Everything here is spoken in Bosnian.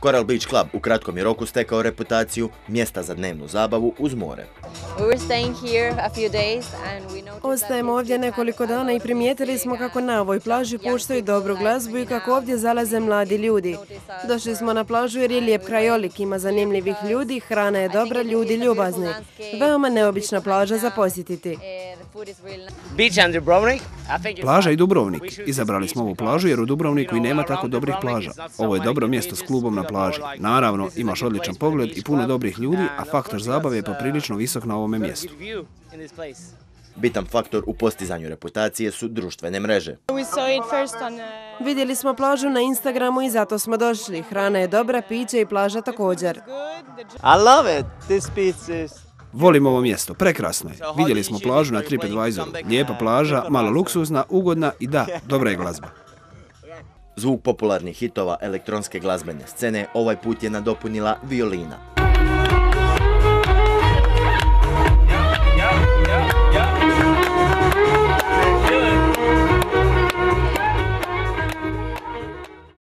Coral Beach Club u kratkom je roku stekao reputaciju mjesta za dnevnu zabavu uz more. Ostajemo ovdje nekoliko dana i primijetili smo kako na ovoj plaži puštaju dobru glazbu i kako ovdje zalaze mladi ljudi. Došli smo na plažu jer je lijep krajolik, ima zanimljivih ljudi, hrana je dobra, ljudi ljubazni. Veoma neobična plaža za posjetiti. Plaža i Dubrovnik. Izabrali smo ovu plažu jer u Dubrovniku i nema tako dobrih plaža. Ovo je dobro mjesto s klubom na plaži. Naravno, imaš odličan pogled i puno dobrih ljudi, a faktor zabave je poprilično visok na ovome mjestu. Bitan faktor u postizanju reputacije su društvene mreže. Vidjeli smo plažu na Instagramu i zato smo došli. Hrana je dobra, piće i plaža također. Volim ovo mjesto, prekrasno je. Vidjeli smo plažu na TripAdvisoru. Lijepa plaža, malo luksuzna, ugodna i da, dobra je glazba. Zvuk popularnih hitova elektronske glazbene scene ovaj put je nadopunila violina.